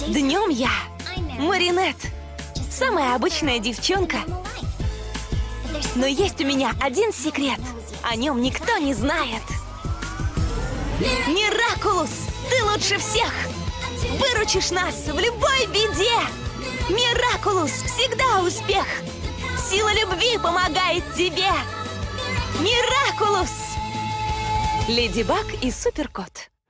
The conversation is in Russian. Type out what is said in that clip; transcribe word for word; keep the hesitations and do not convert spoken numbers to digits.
Днем я Маринет, самая обычная девчонка. Но есть у меня один секрет. О нем никто не знает. Миракулус, ты лучше всех! Выручишь нас в любой беде! Миракулус, всегда успех! Сила любви помогает тебе! Миракулус! Леди Баг и Супер Кот.